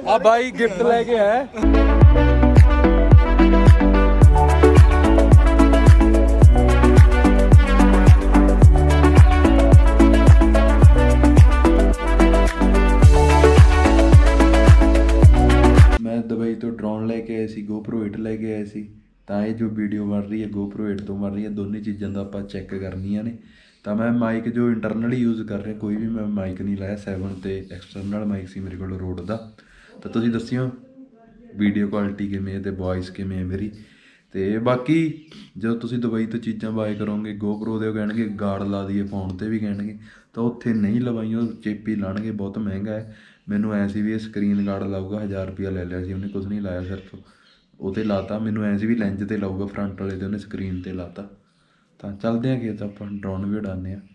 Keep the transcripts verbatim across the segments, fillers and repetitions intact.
आ भाई गिफ्ट लेके आया। मैं दुबई तो ड्रोन लेके आया सी, GoPro एट लेके आया सी। ਤਾਂ ਇਹ ਜੋ ਵੀਡੀਓ ਬਣ ਰਹੀ ਹੈ GoPro एट ਤੋਂ ਬਣ ਰਹੀ ਹੈ। ਦੋਨੇ ਚੀਜ਼ਾਂ ਦਾ ਆਪਾਂ ਚੈੱਕ ਕਰਨੀਆਂ ਨੇ। ਤਾਂ ਮੈਂ ਮਾਈਕ ਜੋ ਇੰਟਰਨਲੀ ਯੂਜ਼ ਕਰ ਰਿਹਾ, ਕੋਈ ਵੀ ਮੈਂ ਮਾਈਕ ਨਹੀਂ ਲਾਇਆ। ਸੈਵਨ ਤੇ ਐਕਸਟਰਨਲ ਮਾਈਕ ਸੀ ਮੇਰੇ ਕੋਲ ਰੋਡ ਦਾ। ਤਾਂ ਤੁਸੀਂ ਦੱਸਿਓ ਵੀਡੀਓ ਕੁਆਲਿਟੀ ਕਿਵੇਂ ਹੈ ਤੇ ਵੌਇਸ ਕਿਵੇਂ ਹੈ ਮੇਰੀ। ਤੇ ਬਾਕੀ ਜਦੋਂ ਤੁਸੀਂ ਦੁਬਈ ਤੋਂ ਚੀਜ਼ਾਂ ਬਾਏ ਕਰੋਗੇ GoPro ਦੇ ਉਹ ਕਹਿਣਗੇ ਗਾਰਡ ਲਾ ਦਈਏ ਫੋਨ 'ਤੇ ਵੀ ਕਹਿਣਗੇ, ਤਾਂ ਉੱਥੇ ਨਹੀਂ ਲਵਾਈ, ਉਹ ਚੇਪੀ ਲਾਉਣਗੇ, ਬਹੁਤ ਮਹਿੰਗਾ ਹੈ। ਮੈਨੂੰ ਐਂ ਸੀ ਵੀ ਇਹ ਸਕਰੀਨ ਗਾਰਡ ਲਾਊਗਾ, ਹਜ਼ਾਰ ਰੁਪਇਆ ਲੈ ਲਿਆ ਸੀ ਉਹਨੇ, ਕੁਛ ਨਹੀਂ ਲਾਇਆ, ਸਿਰਫ ਉਹ 'ਤੇ ਲਾਤਾ। ਮੈਨੂੰ ਐਂ ਸੀ ਵੀ ਲੈਂਜ 'ਤੇ ਲਾਊਗਾ, ਫਰੰਟ ਵਾਲੇ 'ਤੇ ਉਹਨੇ ਸਕਰੀਨ 'ਤੇ ਲਾਤਾ। ਤਾਂ ਚੱਲਦੇ ਹਾਂ ਖੇਤ, ਆਪਾਂ ਡਰੋਨ ਵੀ ਉਡਾਉਂਦੇ ਹਾਂ।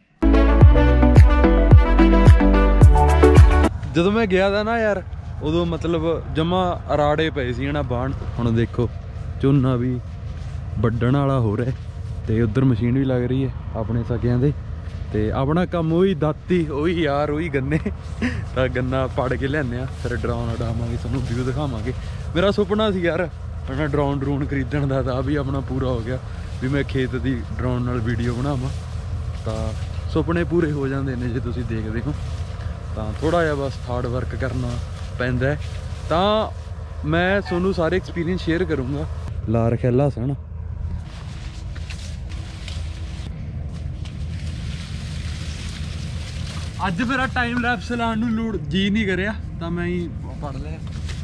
ਜਦੋਂ ਮੈਂ ਗਿਆ ਤਾ ਨਾ ਯਾਰ, ਉਦੋਂ ਮਤਲਬ ਜਮਾ ਅਰਾੜੇ ਪਏ ਸੀ ਨਾ ਬਾਣ। ਹੁਣ ਦੇਖੋ ਝੋਨਾ ਵੀ ਵੱਢਣ ਵਾਲਾ ਹੋ ਰਿਹਾ ਤੇ ਉੱਧਰ ਮਸ਼ੀਨ ਵੀ ਲੱਗ ਰਹੀ ਹੈ ਆਪਣੇ ਸਕਿਆਂ ਦੇ। ਤੇ ਆਪਣਾ ਕੰਮ ਉਹੀ ਦਾਤੀ, ਉਹੀ ਯਾਰ, ਉਹੀ ਗੰਨੇ। ਤਾਂ ਗੰਨਾ ਪੜ ਕੇ ਲਿਆਉਂਦੇ ਹਾਂ, ਫਿਰ ਡਰੋਨ ਉਡਾਵਾਂਗੇ, ਤੁਹਾਨੂੰ ਵਿਊ ਦਿਖਾਵਾਂਗੇ। ਮੇਰਾ ਸੁਪਨਾ ਸੀ ਯਾਰ ਆਪਣਾ ਡਰੋਨ ਡਰੂਨ ਖਰੀਦਣ ਦਾ, ਤਾਂ ਵੀ ਆਪਣਾ ਪੂਰਾ ਹੋ ਗਿਆ ਵੀ ਮੈਂ ਖੇਤ ਦੀ ਡਰੋਨ ਨਾਲ ਵੀਡੀਓ ਬਣਾਵਾਂ। ਤਾਂ ਸੁਪਨੇ ਪੂਰੇ ਹੋ ਜਾਂਦੇ ਨੇ ਜੇ ਤੁਸੀਂ ਦੇਖਦੇ ਹੋ। ਤਾਂ ਥੋੜ੍ਹਾ ਜਿਹਾ ਬਸ ਹਾਰਡ ਵਰਕ ਕਰਨਾ ਪੈਂਦਾ ਹੈ। ਤਾਂ ਮੈਂ ਤੁਹਾਨੂੰ ਸਾਰੇ ਐਕਸਪੀਰੀਅੰਸ ਸ਼ੇਅਰ ਕਰੂੰਗਾ। ਲਾ ਰੱਖਿਆ ਲਸਣ, ਅੱਜ ਮੇਰਾ ਟਾਈਮ ਲੈਪਸ ਲਾਉਣ ਨੂੰ ਲੋੜ ਜੀ ਨਹੀਂ ਕਰਿਆ, ਤਾਂ ਮੈਂ ਹੀ ਪੜ ਲਿਆ।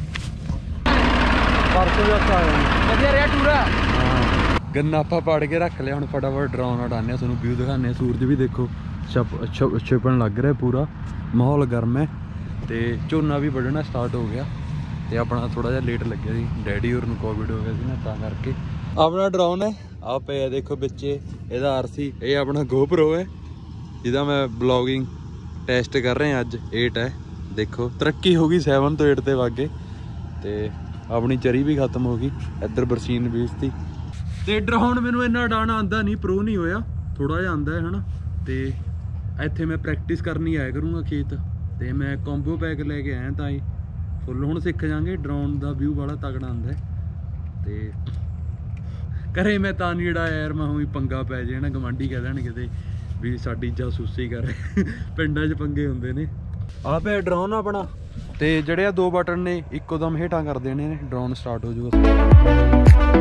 ਪਰਸੋਂ ਜੱਤ ਆਇਆ ਵਧੀਆ ਰਿਹਾ ਟੂਰਾ। ਹਾਂ ਗੰਨਾ ਆਪਾਂ ਪੜ ਕੇ ਰੱਖ ਲਿਆ। ਹੁਣ ਫਟਾਫਟ ਡਰੋਨ ਉਡਾਉਂਦੇ ਹਾਂ, ਤੁਹਾਨੂੰ ਵਿਊ ਦਿਖਾਉਂਦੇ ਹਾਂ। ਸੂਰਜ ਵੀ ਦੇਖੋ ਛਪ ਛਿਪਣ ਲੱਗ ਰਿਹਾ, ਪੂਰਾ ਮਾਹੌਲ ਗਰਮ ਹੈ। ਤੇ ਝੋਨਾ ਵੀ ਵੱਢਣਾ ਸਟਾਰਟ ਹੋ ਗਿਆ। ਤੇ ਆਪਣਾ ਥੋੜਾ ਜਿਹਾ ਲੇਟ ਲੱਗਿਆ ਸੀ, ਡੈਡੀ ਹੋਰ ਨੂੰ ਕੋਵਿਡ ਹੋ ਗਿਆ ਸੀ ਨਾ, ਤਾਂ ਕਰਕੇ। ਆਪਣਾ ਡਰੋਨ ਹੈ ਆ ਪਿਆ ਦੇਖੋ ਵਿੱਚ, ਇਹਦਾ ਆਰ ਸੀ। ਇਹ ਆਪਣਾ GoPro ਹੈ ਜਿਹਦਾ ਮੈਂ ਬਲੌਗਿੰਗ ਟੈਸਟ ਕਰ ਰਹੇ ਹਾਂ ਅੱਜ। ਏਟ ਹੈ ਦੇਖੋ, ਤਰੱਕੀ ਹੋ ਗਈ, ਸੈਵਨ ਤੋਂ ਏਟ ਤੇ ਵਗ ਗਏ। ਤੇ ਆਪਣੀ ਚਰੀ ਵੀ ਖਤਮ ਹੋ ਗਈ, ਇੱਧਰ ਬਰਸੀਨ ਬੀਜਤੀ। ਤੇ ਡਰੋਨ ਮੈਨੂੰ ਇੰਨਾ ਉਡਾਉਣਾ ਆਉਂਦਾ ਨਹੀਂ, ਪ੍ਰੋ ਨਹੀਂ ਹੋਇਆ, ਥੋੜਾ ਜਿਹਾ ਆਉਂਦਾ ਹੈ ਹਨਾ। ਤੇ ਇੱਥੇ ਮੈਂ ਪ੍ਰੈਕਟਿਸ ਕਰਨੀ ਆਇਆ ਕਰੂੰਗਾ ਖੇਤ। ਤੇ ਮੈਂ ਕੰਬੋ ਪੈਕ ਲੈ ਕੇ ਆਇਆ ਤਾਂ ਹੀ ਫੁੱਲ ਹੁਣ ਸਿੱਖ ਜਾਵਾਂਗੇ। ਡਰੋਨ ਦਾ ਵਿਊ ਬੜਾ ਤਗੜਾ ਆਉਂਦਾ। ਤੇ ਘਰੇ ਮੈਂ ਤਾਂ ਨਹੀਂ ਉਡਾਇਆ ਯਾਰ, ਮੈਂ ਉਹੀ ਪੰਗਾ ਪੈ ਜਾਏ ਨਾ, ਗਵਾਂਢੀ ਕਹਿ ਦੇਣ ਕਿਤੇ ਵੀ ਸਾਡੀ ਜਾਸੂਸੀ ਕਰ ਰਹੇ। ਪਿੰਡਾਂ 'ਚ ਪੰਗੇ ਹੁੰਦੇ ਨੇ। ਆਹ ਪਿਆ ਡਰੋਨ ਆਪਣਾ, ਤੇ ਜਿਹੜੇ ਆ ਦੋ ਬਟਨ ਨੇ ਇੱਕੋ ਦਮ ਹੇਠਾਂ ਕਰ ਦੇਣੇ ਨੇ, ਡਰੋਨ ਸਟਾਰਟ ਹੋ ਜਾਊਗਾ।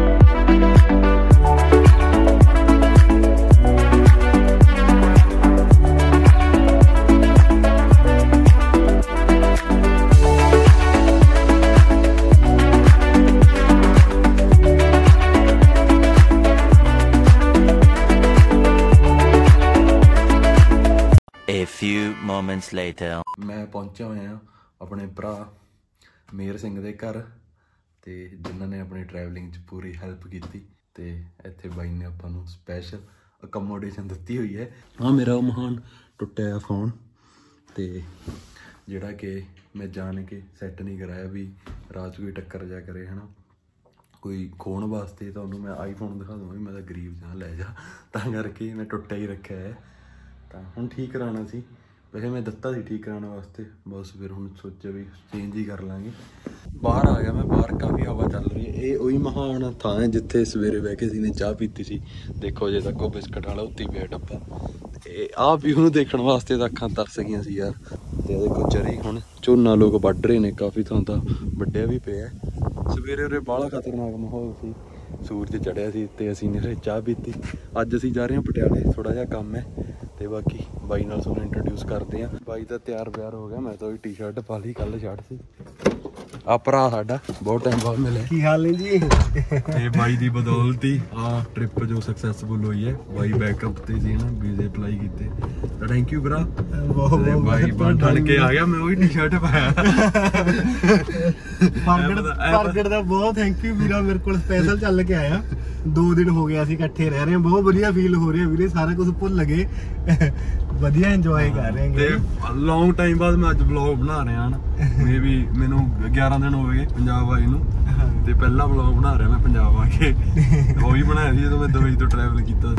A few moments later, ਮੈਂ ਪਹੁੰਚਿਆ ਹੋਇਆ ਆਪਣੇ ਭਰਾ ਮੇਹਰ ਸਿੰਘ ਦੇ ਘਰ, ਤੇ ਜਿਨ੍ਹਾਂ ਨੇ ਆਪਣੀ ਟਰੈਵਲਿੰਗ 'ਚ ਪੂਰੀ ਹੈਲਪ ਕੀਤੀ। ਤੇ ਇੱਥੇ ਬਾਈ ਨੇ ਆਪਾਂ ਨੂੰ ਸਪੈਸ਼ਲ ਅਕਮੋਡੇਸ਼ਨ ਦਿੱਤੀ ਹੋਈ ਹੈ। ਹਾਂ ਮੇਰਾ ਉਹ ਮਹਾਨ ਟੁੱਟਿਆ ਫੋਨ, ਤੇ ਜਿਹੜਾ ਕਿ ਮੈਂ ਜਾਣ ਕੇ ਸੈੱਟ ਨਹੀਂ ਕਰਾਇਆ ਵੀ ਰਾਤ ਕੋਈ ਟੱਕਰ ਜਾ ਕਰੇ ਹੈ ਨਾ, ਕੋਈ ਖੋਣ ਵਾਸਤੇ। ਤੁਹਾਨੂੰ ਮੈਂ ਆਈਫੋਨ ਦਿਖਾ ਦਵਾਂ, ਮੈਂ ਤਾਂ ਗਰੀਬ ਜਾਂ ਲੈ ਜਾ, ਤਾਂ ਕਰਕੇ ਮੈਂ ਟੁੱਟਿਆ ਹੀ ਰੱਖਿਆ ਹੈ। ਤਾਂ ਹੁਣ ਠੀਕ ਕਰਾਉਣਾ ਸੀ, ਵੈਸੇ ਮੈਂ ਦਿੱਤਾ ਸੀ ਠੀਕ ਕਰਾਉਣ ਵਾਸਤੇ, ਬਸ ਫਿਰ ਹੁਣ ਸੋਚਿਆ ਵੀ ਚੇਂਜ ਹੀ ਕਰ ਲਾਂਗੇ। ਬਾਹਰ ਆ ਗਿਆ ਮੈਂ, ਬਾਹਰ ਕਾਫੀ ਹਵਾ ਚੱਲ ਰਹੀ ਹੈ। ਇਹ ਉਹੀ ਮਹਾਨ ਥਾਂ ਹੈ ਜਿੱਥੇ ਸਵੇਰੇ ਬਹਿ ਕੇ ਸੀ ਨੇ ਚਾਹ ਪੀਤੀ ਸੀ। ਦੇਖੋ ਜੇ ਤੱਕ ਉਹ ਬਿਸਕਟ ਵਾਲਾ ਉੱਤੀ ਪਿਆ ਡੱਬਾ। ਤੇ ਆਹ ਵਿਊ ਨੂੰ ਦੇਖਣ ਵਾਸਤੇ ਤਾਂ ਅੱਖਾਂ ਤਰਸ ਗਈਆਂ ਸੀ ਯਾਰ। ਤੇ ਦੇਖੋ ਚਰੀ, ਹੁਣ ਝੋਨਾ ਲੋਕ ਵੱਢ ਰਹੇ ਨੇ, ਕਾਫੀ ਥਾਂ ਤਾਂ ਵੱਢਿਆ ਵੀ ਪਿਆ। ਸਵੇਰੇ ਉਰੇ ਬਾਹਲਾ ਖਤਰਨਾਕ ਮਾਹੌਲ ਸੀ, ਸੂਰਜ ਚੜਿਆ ਸੀ ਤੇ ਅਸੀਂ ਨੇ ਚਾਹ ਪੀਤੀ। ਅੱਜ ਅਸੀਂ ਜਾ ਰਹੇ ਹਾਂ ਪਟਿਆਲੇ, ਥੋੜਾ ਜਿਹਾ ਕੰਮ ਹੈ। ਤੇ ਬਾਕੀ ਬਾਈ ਨਾਲ ਤੁਹਾਨੂੰ ਇੰਟਰੋਡਿਊਸ ਕਰਦੇ ਹਾਂ। ਬਾਈ ਤਾਂ ਤਿਆਰ ਬਿਆਰ ਹੋ ਗਿਆ, ਮੈਂ ਤਾਂ ਉਹੀ ਟੀ ਸ਼ਰਟ ਪਾ ਲਈ, ਕੱਲ ਸ਼ਰਟ ਸੀ। ਆ ਭਰਾ ਸਾਡਾ ਬਹੁਤ ਟਾਈਮ ਬਾਅਦ ਮਿਲਿਆ। ਕੀ ਹਾਲ ਹੈ ਜੀ? ਤੇ ਬਾਈ ਦੀ ਬਦੌਲਤ ਹੀ ਆ ਟ੍ਰਿਪ ਜੋ ਸਕਸੈਸਫੁਲ ਹੋਈ ਹੈ। ਬਾਈ ਬੈਕਅਪ ਤੇ ਸੀ ਨਾ, ਵੀਜ਼ੇ ਅਪਲਾਈ ਕੀਤੇ, ਤਾਂ ਥੈਂਕ ਯੂ ਭਰਾ। ਬਹੁਤ ਬਾਈ ਬਣ ਕੇ ਆ ਗਿਆ, ਮੈਂ ਉਹੀ ਟੀ ਸ਼ਰਟ ਪਾਇਆ। ਪ੍ਰਗਟ ਦਾ ਬਹੁਤ ਥੈਂਕ ਯੂ ਵੀਰਾ, ਮੇਰੇ ਕੋਲ ਸਪੈਸ਼ਲ ਚੱਲ ਕੇ ਆਇਆ। ਦੋ ਦਿਨ ਹੋ ਗਿਆ ਅਸੀਂ ਇਕੱਠੇ ਰਹਿ ਰਹੇ ਹਾਂ, ਬਹੁਤ ਵਧੀਆ ਫੀਲ ਹੋ ਰਿਹਾ ਵੀਰੇ, ਸਾਰਾ ਕੁਝ ਭੁੱਲ ਗਏ, ਵਧੀਆ ਇੰਜੋਏ ਕਰ ਰਹੇ ਹਾਂ। ਤੇ ਲੌਂਗ ਟਾਈਮ ਬਾਅਦ ਮੈਂ ਅੱਜ ਵਲੌਗ ਬਣਾ ਰਿਹਾ ਹਾਂ। ਮੇ ਵੀ ਮੈਨੂੰ ਗਿਆਰਾਂ ਦਿਨ ਹੋ ਗਏ ਪੰਜਾਬ ਆਏ ਨੂੰ, ਤੇ ਪਹਿਲਾ ਵਲੌਗ ਬਣਾ ਰਿਹਾ ਮੈਂ ਪੰਜਾਬ ਆ ਕੇ। ਉਹੀ ਬਣਾਇਆ ਸੀ ਜਦੋਂ ਮੈਂ ਦੁਬਈ ਤੋਂ ਟਰੈਵਲ ਕੀਤਾ।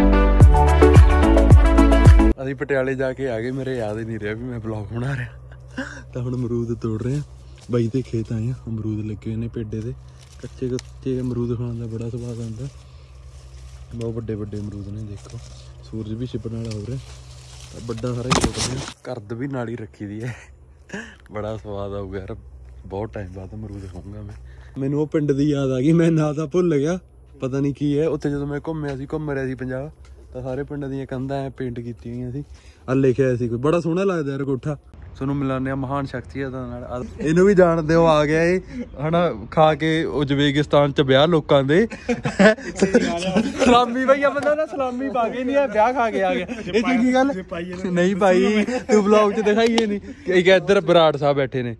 ਅਸੀਂ ਪਟਿਆਲੇ ਜਾ ਕੇ ਆ ਗਏ, ਮੇਰੇ ਯਾਦ ਹੀ ਨਹੀਂ ਰਿਹਾ ਵੀ ਮੈਂ ਵਲੌਗ ਬਣਾ ਰਿਹਾ। ਤਾਂ ਹੁਣ ਅਮਰੂਦ ਤੋੜ ਰਹੇ ਆ ਬਾਈ ਦੇ ਖੇਤ ਆਏ ਆ। ਅਮਰੂਦ ਲੱਗੇ ਹੋਏ ਨੇ ਪੇਡੇ ਤੇ, ਕੱਚੇ ਕੱਚੇ ਅਮਰੂਦ ਖਾਣ ਦਾ ਬੜਾ ਸਵਾਦ ਆਉਂਦਾ। ਬਹੁਤ ਵੱਡੇ ਵੱਡੇ ਅਮਰੂਦ ਨੇ, ਦੇਖੋ ਸੂਰਜ ਵੀ ਛਿਪਣ ਵਾਲਾ ਹੋ ਰਿਹਾ ਤਾਂ ਵੱਡਾ ਸਾਰਾ ਹੀ ਤੋੜਦੇ ਆ। ਕਰਦ ਵੀ ਨਾਲ ਹੀ ਰੱਖੀ ਦੀ ਹੈ, ਬੜਾ ਸਵਾਦ ਆਊਗਾ ਯਾਰ। ਬਹੁਤ ਟਾਈਮ ਬਾਅਦ ਅਮਰੂਦ ਖਾਊਂਗਾ ਮੈਂ। ਮੈਨੂੰ ਉਹ ਪਿੰਡ ਦੀ ਯਾਦ ਆ ਗਈ, ਮੈਂ ਨਾਂ ਤਾਂ ਭੁੱਲ ਗਿਆ, ਪਤਾ ਨਹੀਂ ਕੀ ਹੈ। ਉੱਥੇ ਜਦੋਂ ਮੈਂ ਘੁੰਮਿਆ ਸੀ ਘੁੰਮ ਰਿਹਾ ਸੀ ਪੰਜਾਬ, ਤਾਂ ਸਾਰੇ ਪਿੰਡ ਦੀਆਂ ਕੰਧਾਂ ਐ ਪੇਂਟ ਕੀਤੀਆਂ ਹੋਈਆਂ ਸੀ, ਆ ਲਿਖਿਆ ਹੋਇਆ ਸੀ ਕੋਈ, ਬੜਾ ਸੋਹਣਾ ਲੱਗਦਾ ਯਾਰ ਕੋਠਾ। ਤੁਹਾਨੂੰ ਮਿਲਾਉਂਦੇ ਆ ਮਹਾਨ ਸ਼ਖਸੀਅਤਾਂ ਨਾਲ। ਇਹਨੂੰ ਵੀ ਜਾਣਦੇ ਹੋ, ਆ ਗਿਆ ਇਹ ਹਨਾ ਖਾ ਕੇ ਉਜ਼ਬੇਕਿਸਤਾਨ ਚ ਵਿਆਹ ਲੋਕਾਂ ਦੇ। ਸਲਾਮੀ ਬਈ ਬੰਦਾ ਨਾ ਸਲਾਮੀ ਪਾ ਕੇ ਨਹੀਂ ਆ, ਵਿਆਹ ਖਾ ਕੇ ਆ ਗਿਆ। ਇਹ ਚੰਗੀ ਗੱਲ ਨਹੀਂ ਭਾਈ, ਤੂੰ ਵਲੌਗ ਚ ਦਿਖਾਈਏ ਨਹੀਂ। ਇੱਕ ਇੱਧਰ ਬਰਾੜ ਸਾਹਿਬ ਬੈਠੇ ਨੇ।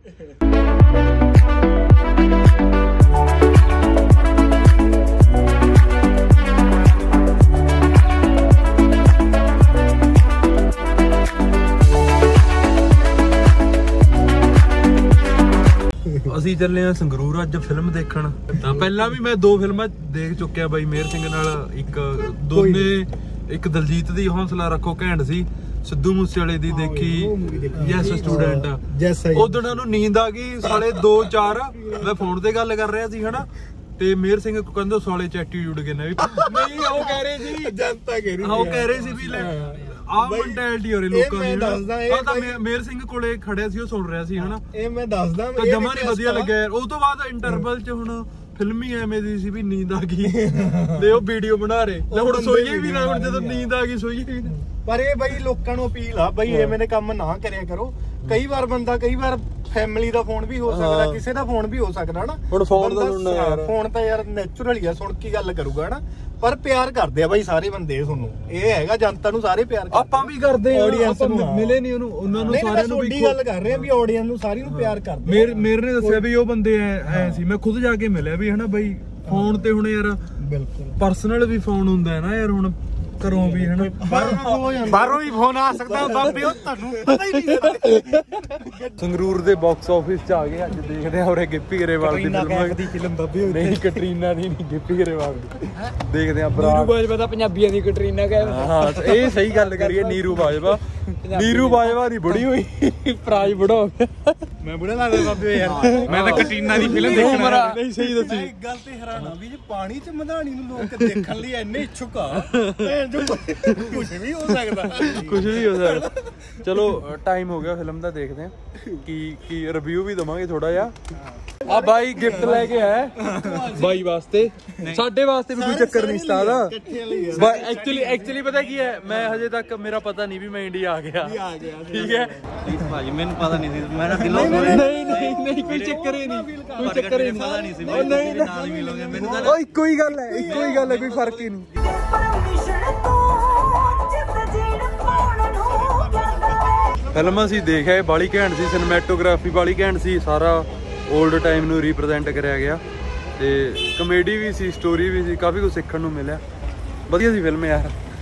ਅਸੀਂ ਚੱਲੇ ਆ ਸੰਗਰੂਰ ਅੱਜ ਫਿਲਮ ਦੇਖਣ। ਤਾਂ ਪਹਿਲਾਂ ਵੀ ਮੈਂ ਦੋ ਫਿਲਮਾਂ ਦੇਖ ਚੁੱਕਿਆ ਬਾਈ ਮੇਹਰ ਸਿੰਘ ਨਾਲ, ਇੱਕ ਦੋਨੇ, ਇੱਕ ਦਲਜੀਤ ਦੀ ਹੌਸਲਾ ਰੱਖੋ ਘੈਂਟ ਸੀ, ਸਿੱਧੂ ਮੂਸੇਵਾਲੇ ਦੀ ਦੇਖੀ ਯੈਸ ਸਟੂਡੈਂਟ। ਉਦੋਂ ਨੂੰ ਨੀਂਦ ਆ ਗਈ ਸਾਲੇ ਦੋ ਚਾਰ, ਮੈਂ ਫੋਨ ਤੇ ਗੱਲ ਕਰ ਰਿਹਾ ਸੀ ਹਨਾ, ਤੇ ਮੇਹਰ ਸਿੰਘ ਕਹਿੰਦਾ ਸਾਲੇ ਚ ਐਟੀਟਿਊਡ ਕਿੰਨਾ ਵੀ ਨਹੀਂ, ਉਹ ਕਹਿ ਰਹੇ ਸੀ ਜਨਤਾ ਕਹਿ ਰਹੀ, ਉਹ ਕਹਿ ਰਹੇ ਸੀ ਵੀ ਲੈ ਆਹ ਮੈਂਟੈਲਿਟੀ ਹੋ ਰਹੀ ਲੋਕਾਂ ਦੀ। ਆ ਤਾਂ ਮੇਹਰ ਸਿੰਘ ਕੋਲੇ ਖੜਿਆ ਸੀ, ਉਹ ਸੁਣ ਰਿਹਾ ਸੀ ਹਨਾ। ਇਹ ਮੈਂ ਦੱਸਦਾ ਤਾਂ ਜਮਾ ਨਹੀਂ ਵਧੀਆ ਲੱਗਿਆ ਯਾਰ। ਉਹ ਤੋਂ ਬਾਅਦ ਇੰਟਰਵਲ ਚ ਹੁਣ ਫਿਲਮ ਹੀ ਐਵੇਂ ਦੀ ਸੀ ਵੀ ਨੀਂਦ ਆ ਗਈ ਤੇ ਉਹ ਵੀਡੀਓ ਬਣਾ ਰਹੇ, ਹੁਣ ਸੋਈਏ ਵੀ ਨਾ, ਹੁਣ ਜਦੋਂ ਨੀਂਦ ਆ ਗਈ ਸੋਈਏ ਵੀ ਨਾ। ਪਰ ਇਹ ਬਈ ਲੋਕਾਂ ਨੂੰ ਅਪੀਲ ਆ ਬਈ ਐਵੇਂ ਦੇ ਕੰਮ ਨਾ ਕਰਿਆ ਕਰੋ। ਕਈ ਵਾਰ ਬੰਦਾ, ਕਈ ਵਾਰ ਫੈਮਿਲੀ ਦਾ ਫੋਨ ਵੀ ਹੋ ਸਕਦਾ, ਕਿਸੇ ਦਾ ਫੋਨ ਵੀ ਹੋ ਸਕਦਾ ਹਨਾ। ਹੁਣ ਫੋਨ ਦਾ ਸੁਣਨਾ ਯਾਰ, ਫੋਨ ਤਾਂ ਯਾਰ ਨੈਚੁਰਲ ਹੀ ਆ, ਸੁਣ ਕੇ ਗੱਲ ਕਰੂਗਾ ਹਨਾ। ਪਰ ਪਿਆਰ ਕਰਦੇ ਆ ਬਾਈ ਸਾਰੇ ਬੰਦੇ ਤੁਹਾਨੂੰ, ਇਹ ਹੈਗਾ ਜਨਤਾ ਨੂੰ ਸਾਰੇ ਪਿਆਰ ਕਰਦੇ। ਆਪਾਂ ਵੀ ਕਰਦੇ ਆ, ਆਡੀਅנס ਨੂੰ ਮਿਲੇ ਨਹੀਂ ਉਹਨੂੰ, ਉਹਨਾਂ ਨੂੰ ਸਾਰਿਆਂ ਨੂੰ ਵੀ ਗੱਲ ਕਰ ਰਹੇ ਆ ਵੀ ਆਡੀਅנס ਨੂੰ ਸਾਰੀ ਨੂੰ ਪਿਆਰ ਕਰਦੇ। ਮੇਰੇ ਮੇਰੇ ਨੇ ਦੱਸਿਆ ਵੀ ਉਹ ਬੰਦੇ ਐ ਸੀ, ਮੈਂ ਖੁਦ ਜਾ ਕੇ ਮਿਲਿਆ ਵੀ ਹਨਾ ਬਾਈ। ਫੋਨ ਤੇ ਹੁਣ ਯਾਰ ਬਿਲਕੁਲ ਪਰਸਨਲ ਵੀ ਫੋਨ ਹੁੰਦਾ ਹੈ ਨਾ ਯਾਰ, ਹੁਣ ਘਰੋਂ ਵੀ ਹਨਾ, ਬਾਹਰੋਂ ਵੀ ਫੋਨ ਆ ਸਕਦਾ ਬਾਬੇ, ਉਹ ਤੁਹਾਨੂੰ ਪਤਾ ਹੀ ਨਹੀਂ। ਸੰਗਰੂਰ ਦੇ ਬਾਕਸ ਆਫਿਸ ਚ ਆ ਗਏ ਅੱਜ, ਦੇਖਦੇ ਆ ਉਰੇ ਗਿੱਪੀ ਗਰੇਵਾਲ ਦੀ ਫਿਲਮ ਬਾਬੇ। ਨਹੀਂ ਕਟਰੀਨਾ ਦੀ ਨਹੀਂ, ਗਿੱਪੀ ਗਰੇਵਾਲ ਦੀ ਦੇਖਦੇ ਆ। ਨੀਰੂ ਬਾਜਵਾ ਤਾਂ ਪੰਜਾਬੀਆਂ ਦੀ ਕਟਰੀਨਾ ਕਹਿ, ਹਾਂ ਇਹ ਸਹੀ ਗੱਲ ਕਰੀਏ। ਨੀਰੂ ਬਾਜਵਾ, ਨੀਰੂ ਬਾਜਵਾ ਦੀ ਬੁੜੀ ਹੋਈ, ਪ੍ਰਾਜ ਬੁੜਾ ਹੋ ਗਿਆ। ਮੈਂ ਬੁੜਾ ਲੱਗਦਾ ਬਾਬੇ ਯਾਰ, ਮੈਂ ਤਾਂ ਕਟਰੀਨਾ ਦੀ ਫਿਲਮ ਦੇਖਣਾ। ਨਹੀਂ ਸਹੀ ਦੱਸੀ। ਇੱਕ ਗੱਲ ਤੇ ਹੈਰਾਨ ਆ ਵੀ ਜੇ ਪਾਣੀ ਚ ਮਧਾਣੀ ਨੂੰ ਲੋਕ ਦੇਖਣ ਲਈ ਇੰਨੇ ਇੱਛੁਕ ਆ, ਕੁਝ ਵੀ ਹੋ ਸਕਦਾ, ਕੁਝ ਵੀ ਹੋ ਸਕਦਾ। ਚਲੋ ਟਾਈਮ ਹੋ ਗਿਆ ਫਿਲਮ ਦਾ, ਦੇਖਦੇ ਆ ਕੀ ਕੀ ਰਿਵਿਊ ਵੀ ਦਵਾਂਗੇ ਥੋੜਾ ਜਿਹਾ। ਆ ਬਾਈ ਗਿਫਟ ਲੈ ਕੇ ਆਇਆ ਬਾਈ ਵਾਸਤੇ, ਸਾਡੇ ਵਾਸਤੇ ਵੀ ਕੋਈ ਚੱਕਰ ਨਹੀਂ ਸਟਾਰ। ਐਕਚੁਅਲੀ ਐਕਚੁਅਲੀ ਪਤਾ ਕੀ ਹੈ, ਮੈਂ ਹਜੇ ਤੱਕ ਮੇਰਾ ਪਤਾ ਨਹੀਂ ਵੀ ਮੈਂ ਇੰਡੀਆ ਆ ਗਿਆ, ਠੀਕ ਹੈ ਭਾਜੀ, ਮੈਨੂੰ ਪਤਾ ਨਹੀਂ ਸੀ। ਮੈਂ ਦਿਲੋਂ ਨਹੀਂ ਨਹੀਂ ਨਹੀਂ ਕੋਈ ਚੱਕਰ ਹੀ ਨਹੀਂ, ਕੋਈ ਚੱਕਰ ਹੀ ਨਹੀਂ ਸੀ। ਨਹੀਂ ਨਾਲ ਮਿਲੋਗੇ ਮੈਨੂੰ ਤਾਂ, ਉਹ ਇੱਕੋ ਹੀ ਗੱਲ ਹੈ, ਇੱਕੋ ਹੀ ਗੱਲ ਹੈ, ਕੋਈ ਫਰਕ ਹੀ ਨਹੀਂ। ਫਿਲਮ ਅਸੀਂ ਦੇਖਿਆ, ਬਾਲੀ ਘੈਂਟ ਸੀ, ਸਿਨੇਮੈਟੋਗ੍ਰਾਫੀ ਬਾਲੀ ਘੈਂਟ ਸੀ, ਸਾਰਾ ਓਲਡ ਟਾਈਮ ਨੂੰ ਰੀਪ੍ਰੈਜ਼ੈਂਟ ਕਰਿਆ ਗਿਆ, ਤੇ ਕਮੇਡੀ ਵੀ ਸੀ, ਸਟੋਰੀ ਵੀ ਸੀ, ਕਾਫੀ ਕੁਝ ਸਿੱਖਣ ਨੂੰ ਮਿਲਿਆ, ਵਧੀਆ ਸੀ ਫਿਲਮ ਯਾਰ।